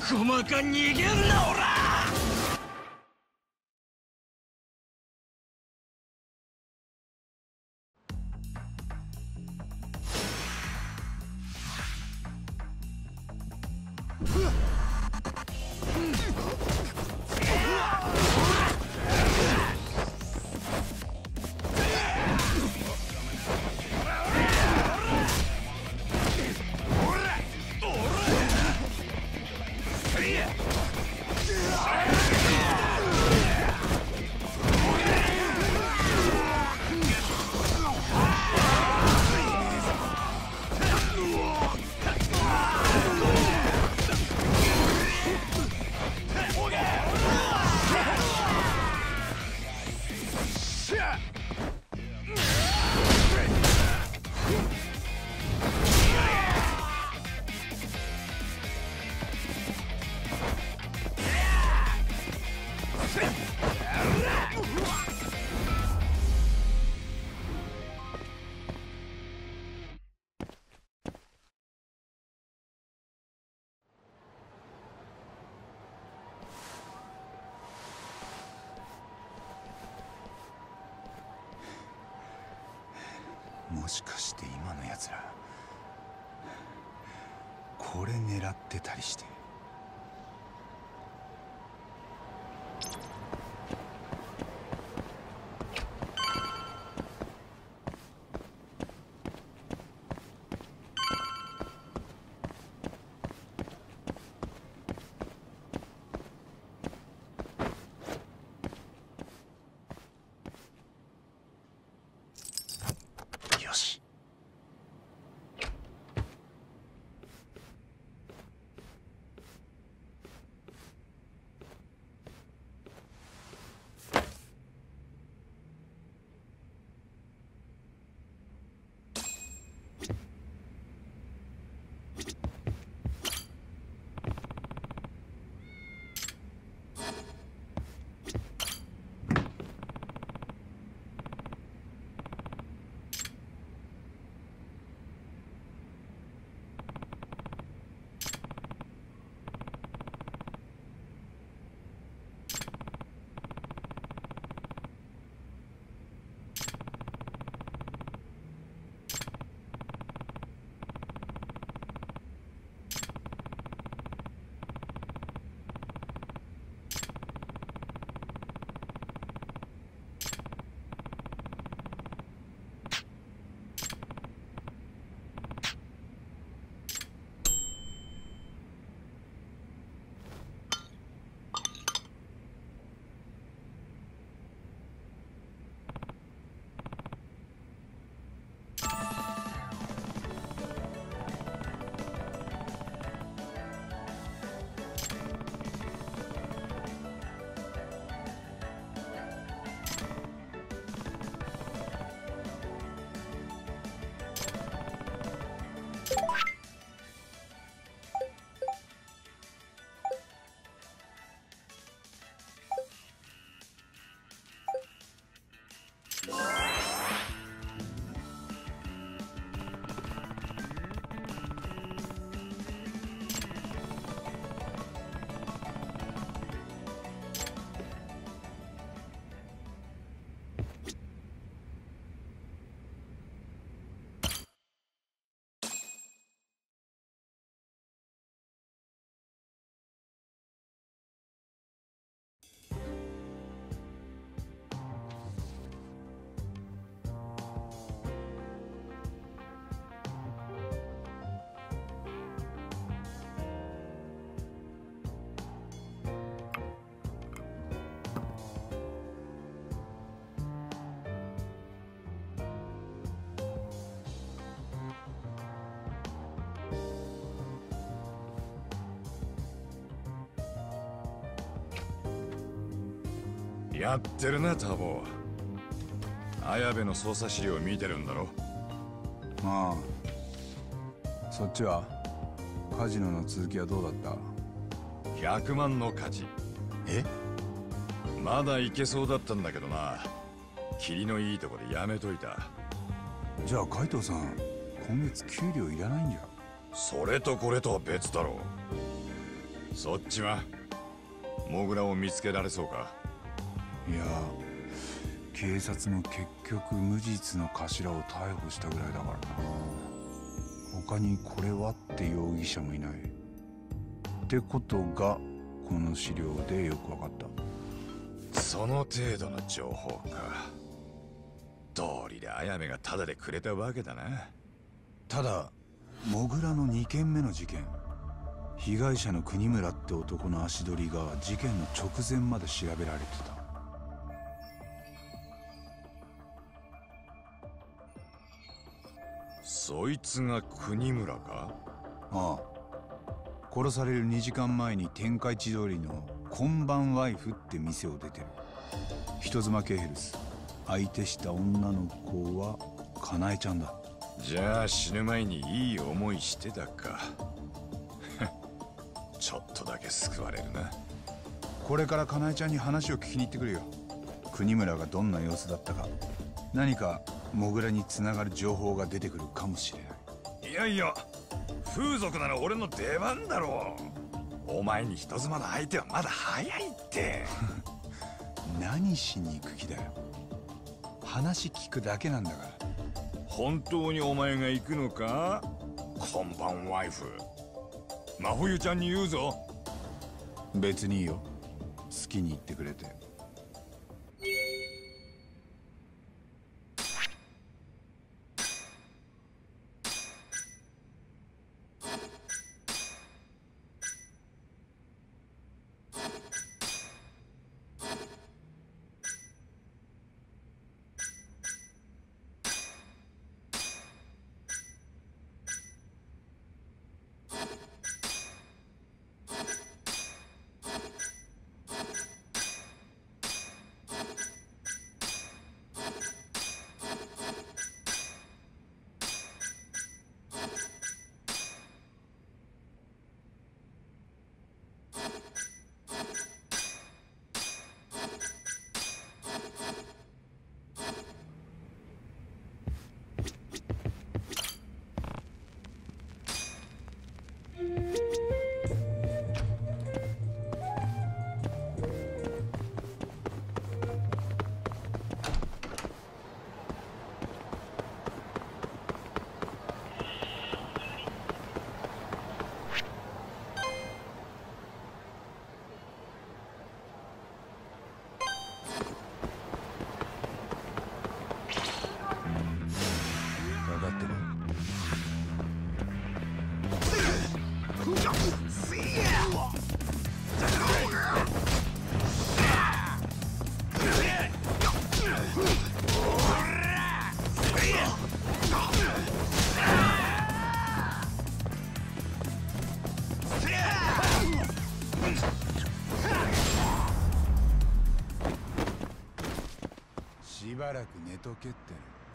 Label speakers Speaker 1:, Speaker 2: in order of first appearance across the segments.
Speaker 1: 細か逃げんなオラ。
Speaker 2: もしかして今のやつらこれ狙ってたりして。よし。
Speaker 3: やってるな、ターボ。綾部の捜査資料を見てるんだろ。
Speaker 2: ああ。そっちはカジノの続きはどうだった？
Speaker 3: 100 万の価値。
Speaker 2: え？
Speaker 3: まだいけそうだったんだけどな。霧のいいとこでやめといた。
Speaker 2: じゃあ海藤さん、今月給料いらないんじゃ。
Speaker 3: それとこれとは別だろう。 そっちはモグラを見つけられそうか？
Speaker 2: いや、警察も結局無実の頭を逮捕したぐらいだからな。他にこれはって容疑者もいないってことがこの資料でよく分かった。
Speaker 3: その程度の情報か。道理で綾部がタダでくれたわけだな。
Speaker 2: ただモグラの2件目の事件、被害者の国村って男の足取りが事件の直前まで調べられてた。
Speaker 3: そいつが国村か？
Speaker 2: ああ、殺される2時間前に天下一通りの今晩ワイフって店を出てる。人妻系ヘルス。相手した女の子はかなえちゃんだ。
Speaker 3: じゃあ死ぬ前にいい思いしてたか。ちょっとだけ救われるな。
Speaker 2: これからかなえちゃんに話を聞きに行ってくるよ。国村がどんな様子だったか、何かモグラにつながる情報が出てくるかもしれない。
Speaker 3: いやいや、風俗なら俺の出番だろう。お前に人妻の相手はまだ早いって。
Speaker 2: 何しに行く気だよ。話聞くだけなんだから。
Speaker 3: 本当にお前が行くのか？今晩ワイフ。真冬ちゃんに言うぞ。
Speaker 2: 別にいいよ、好きに言ってくれて。しばらく寝とけって。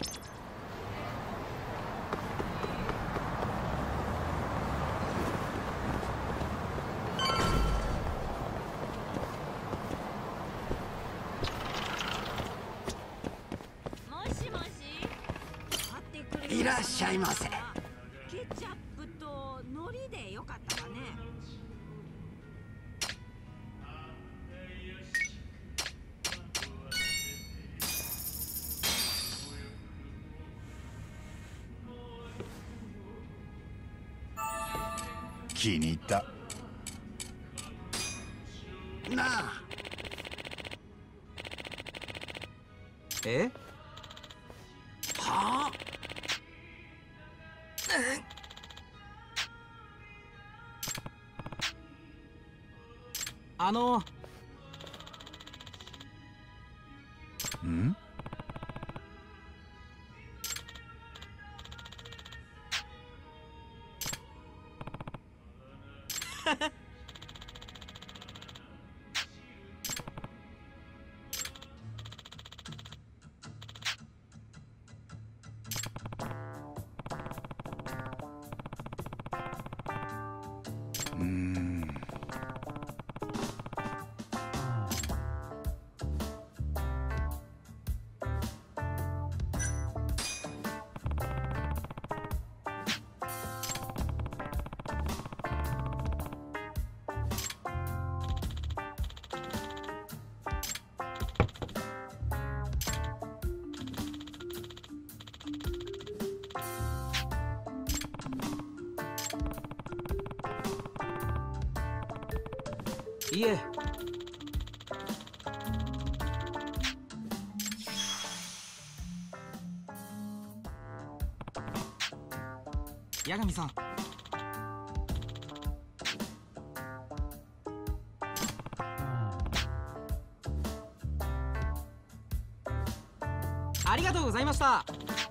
Speaker 1: いらっしゃいませ。
Speaker 4: ケチャップと海苔でよかったかね。
Speaker 2: 気に入った。
Speaker 1: なあ。
Speaker 5: え？
Speaker 1: はあ？
Speaker 2: ん？
Speaker 5: いえ。八神さん。ありがとうございました。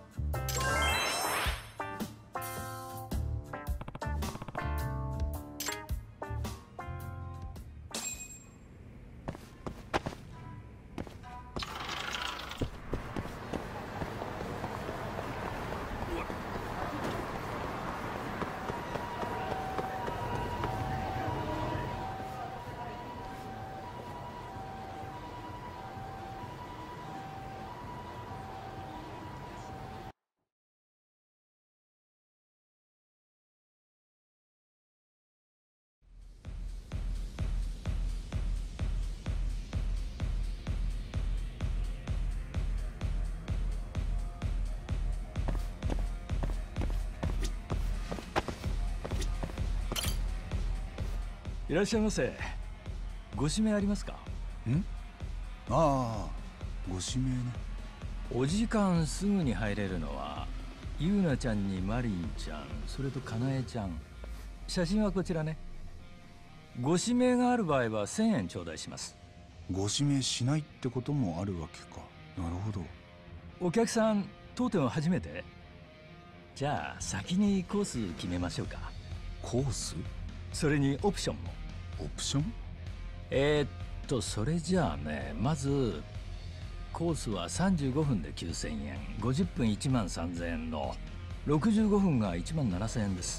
Speaker 6: いらっしゃいませ。ご指名ありますか？
Speaker 2: ん？ああ、ご指名ね。
Speaker 6: お時間すぐに入れるのはゆうなちゃんにマリンちゃん、それとかなえちゃん。写真はこちらね。ご指名がある場合は1000円頂戴します。
Speaker 2: ご指名しないってこともあるわけか。なるほど。
Speaker 6: お客さん当店は初めて？じゃあ先にコース決めましょうか。
Speaker 2: コース？
Speaker 6: それにオプションも。
Speaker 2: オプション？
Speaker 6: それじゃあね、まずコースは35分で9000円、50分1万3000円の65分が1万7000円です。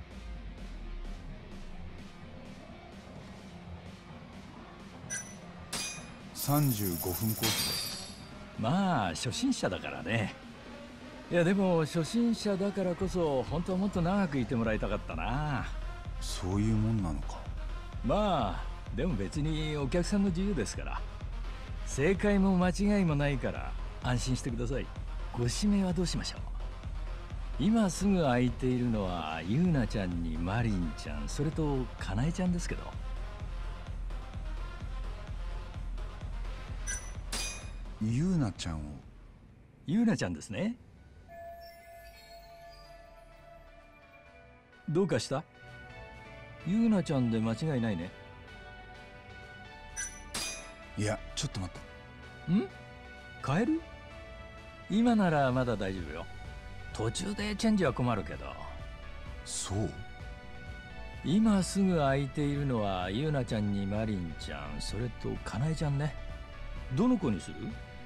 Speaker 2: 35分コース
Speaker 6: まあ初心者だからね。いやでも初心者だからこそ本当はもっと長くいてもらいたかったな。
Speaker 2: そういうもんなのか。
Speaker 6: まあでも別にお客さんの自由ですから。正解も間違いもないから安心してください。ご指名はどうしましょう？今すぐ空いているのはゆうなちゃんにマリンちゃん、それとかなえちゃんですけど。
Speaker 2: ゆうなちゃんを。
Speaker 6: ゆうなちゃんですね。どうかした？ゆうなちゃんで間違いないね。
Speaker 2: いや、ちょっと待って。
Speaker 6: ん？変える？今ならまだ大丈夫よ。途中でチェンジは困るけど。
Speaker 2: そう？
Speaker 6: 今すぐ空いているのはゆうなちゃんにマリンちゃん、それとかなえちゃんね。どの子にする？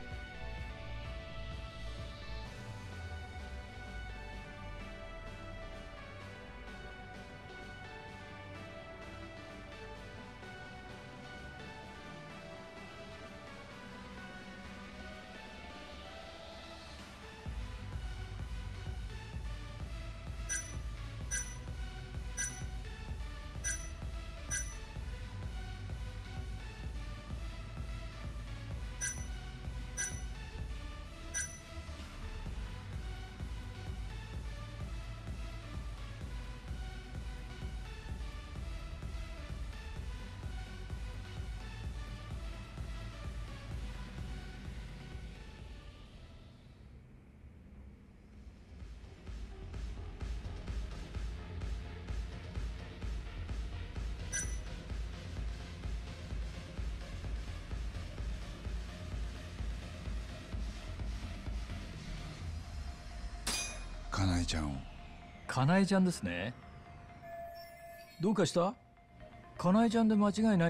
Speaker 2: かなえちゃんを。
Speaker 6: かなえちゃんですね。どうかした？かなえちゃんで間違いない。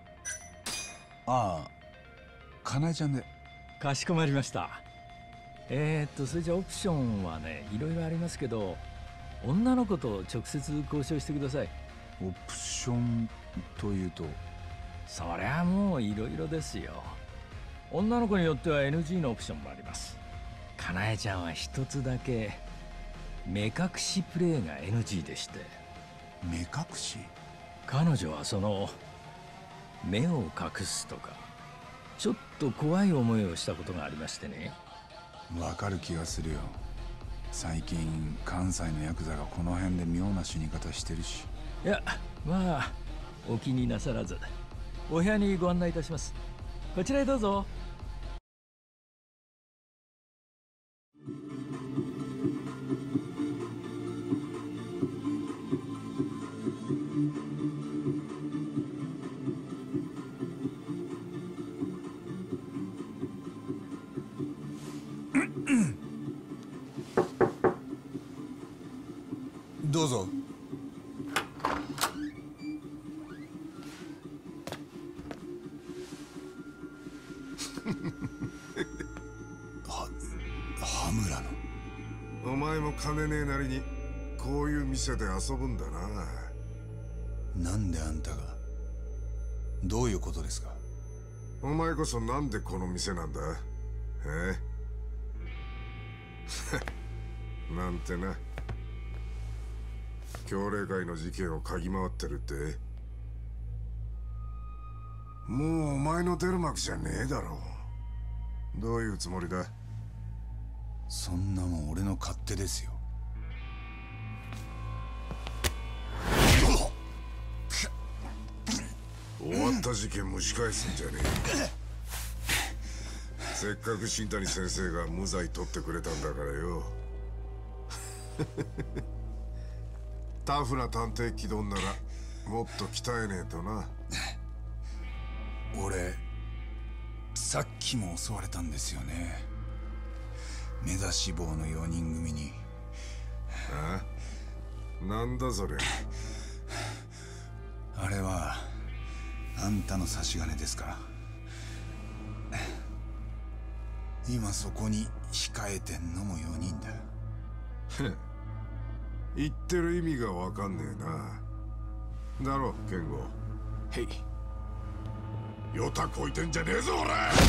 Speaker 2: ああ、かなえちゃんで。
Speaker 6: かしこまりました。それじゃオプションはね、いろいろありますけど、女の子と直接交渉してください。
Speaker 2: オプションというと？
Speaker 6: そりゃもういろいろですよ。女の子によっては NG のオプションもあります。かなえちゃんは一つだけ目隠しプレーが NG でして。
Speaker 2: 目隠し？
Speaker 6: 彼女はその目を隠すとかちょっと怖い思いをしたことがありましてね。
Speaker 2: わかる気がするよ。最近関西のヤクザがこの辺で妙な死に方してるし。
Speaker 6: いやまあお気になさらず。 お部屋にご案内いたします。こちらへどうぞ。
Speaker 2: どうぞ。羽村の。
Speaker 7: お前も金ねえなりにこういう店で遊ぶんだな。
Speaker 2: なんであんたが。どういうことですか。
Speaker 7: お前こそなんでこの店なんだ。なんてな。協励会の事件を嗅ぎ回ってるって。もうお前の出る幕じゃねえだろう。どういうつもりだ。
Speaker 2: そんなもん俺の勝手ですよ。
Speaker 7: 終わった事件蒸し返すんじゃねえ。せっかく新谷先生が無罪取ってくれたんだからよ。タフな探偵気取んならもっと鍛えねえとな。
Speaker 2: 俺さっきも襲われたんですよね。目指し棒の4人組に。
Speaker 7: なんだそれ。
Speaker 2: あれはあんたの差し金ですか。今そこに控えてんのも4人だ。
Speaker 7: 言ってる意味がわかんねえな。だろ健吾。
Speaker 2: へい。
Speaker 7: ヨタこいてんじゃねえぞ俺。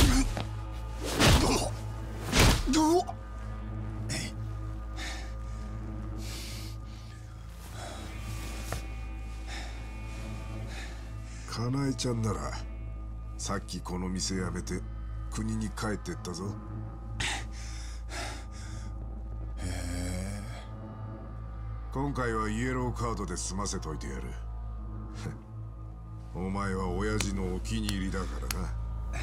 Speaker 7: かなえちゃんならさっきこの店辞めて国に帰ってったぞ。
Speaker 2: へえ。
Speaker 7: 今回はイエローカードで済ませといてやる。お前は親父のお気に入りだからな。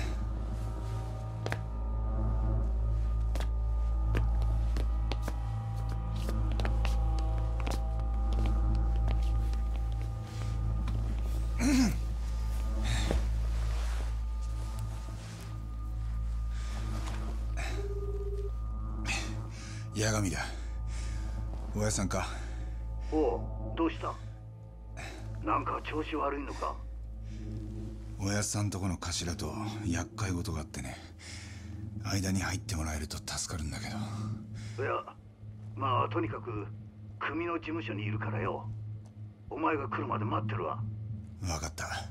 Speaker 2: 八神だ。おやさんか。
Speaker 8: おう、どうした。なんか調子悪いのか。
Speaker 2: おやさんとこの頭と厄介事があってね。間に入ってもらえると助かるんだけど。
Speaker 8: いや、まあとにかく組の事務所にいるからよ。お前が来るまで待ってるわ。
Speaker 2: 分かった。